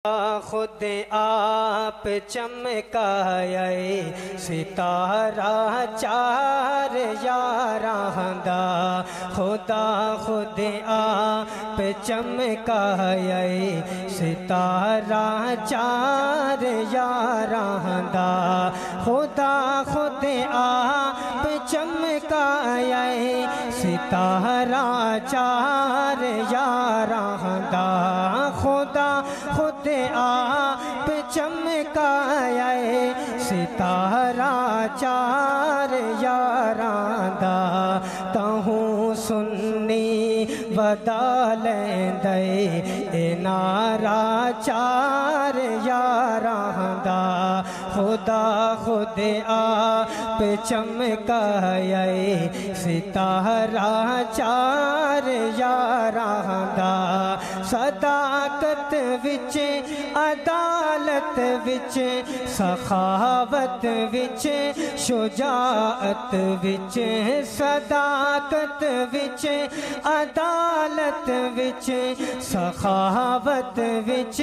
خود آپ چمکائے ستارہ چار یاراں دا خدا خود آپ چمکائے ستارہ چار یاراں دا خدا خود آپ چمکائے ستارہ چار یاراں دا خدا خود آپ چمکائے ستارہ چار یاراں دا تہوں سنی ودا لیندے اے نعرہ چار یاراں دا خدا خود آپ چمکائے ستارہ چار یاراں دا صداقت وچ عدالت وچ سخاوت وچ شجاعت وچ صداقت وچ عدالت وچ سخاوت وچ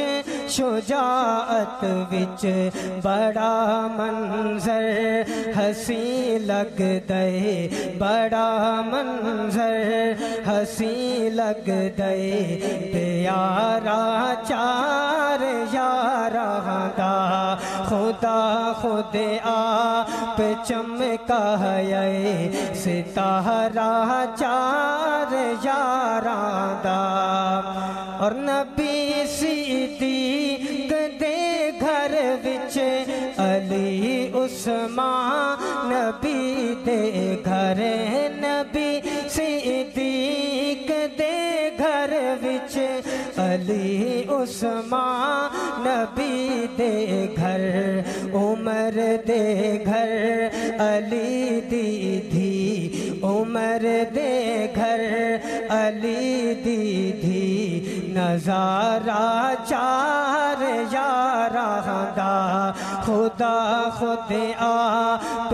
شجاعت وچ بڑا منظر ہسی لگ دے بڑا منظر ہسی لگ دے پیارا چار یاراں دا خدا خود آپ چمکائے ستارہ چار یاراں دا اور نبی صدیق دے گھر وچ علی عثمان نبی دے گھر نبی صدیق دے گھر وچ علی عثمان نبی دے گھر عمر دے گھر علی دی دھی عمر دے گھر علی دی دھی نظارہ چار یاراں دا خدا خود آپ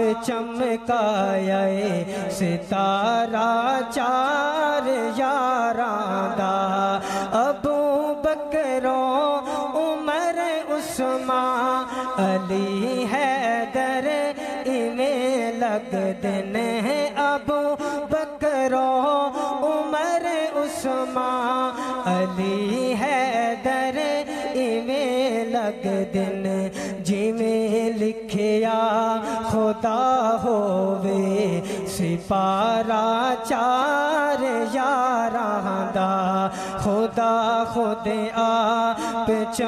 چمکائے ستارہ چار یاراں دا ابو بکر عمر عثمان علی حیدر انہیں لگ دن ابو بکر عمر عثمان علی حیدر انہیں لگ دن جی میں لکھیا خدا ہووے سپارہ چار یاراں دا خدا خود آپ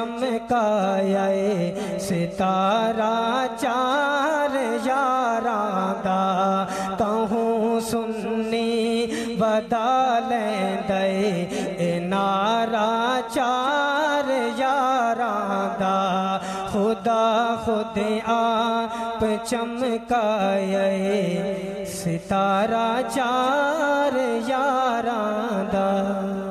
چمکائے ستارہ چار یاراں دا تہوں سنی ودا لیندے اے نعرہ چار یاراں دا خدا خود آپ چمکائے ستارہ چار یاراں دا